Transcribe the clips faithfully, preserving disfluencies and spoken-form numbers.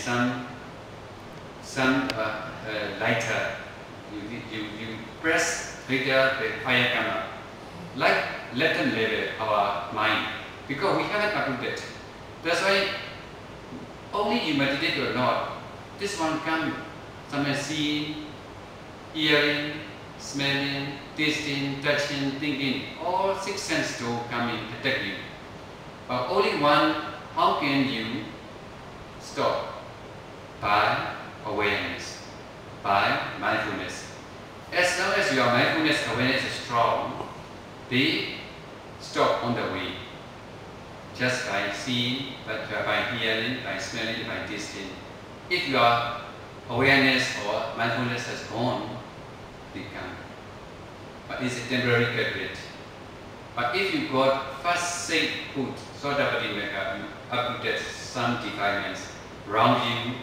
some some uh, uh, lighter. You, you, you press trigger, the fire come up. Like latent level our mind, because we haven't approved. That's why only you meditate or not, this one come, some seeing, hearing, smelling, tasting, touching, thinking, all six senses to come in, attack you. But only one, how can you stop? By awareness, by mindfulness. As long as your mindfulness awareness is strong, they stop on the way. Just by seeing, but by hearing, by smelling, by tasting. If your awareness or mindfulness has gone, they come. But it's a temporary period. But if you got first say put, sort of you uprooted some defilements around you,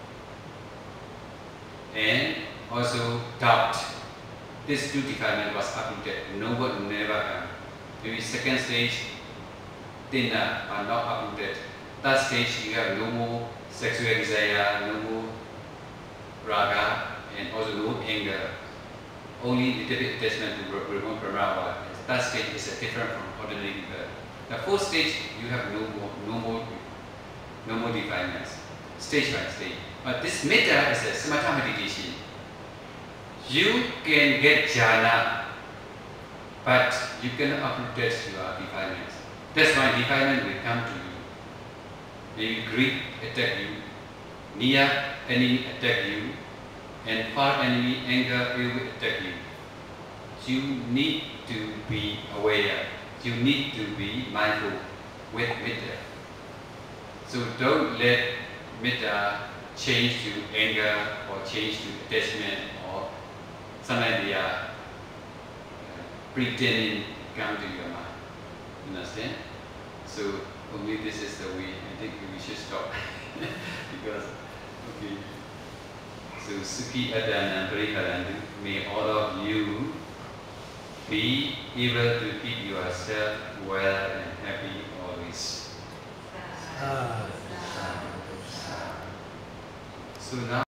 and also doubt. This two defilement was uprooted. No one never come. Maybe second stage, then uh, are not uprooted. Third stage, you have no more sexual desire, no more raga, and also no anger. Only little bit attachment to Brahma Brahma. Third stage is uh, different from ordinary people. The fourth stage, you have no more, no more, no more defilements. Stage by stage. But this metta is a samatha meditation. You can get jhana, but you cannot uproot your defilements. That's why defilement will come to you. Maybe greed attack you, near enemy attack you, and far enemy anger will attack you. You need to be aware. You need to be mindful with metta. So don't let metta change to anger or change to attachment or some idea uh, pretending come to your mind. Understand? So only this is the way. I think we should stop because okay. So Sukhi Adana Pariharandu, may all of you be able to keep yourself well and happy always. So now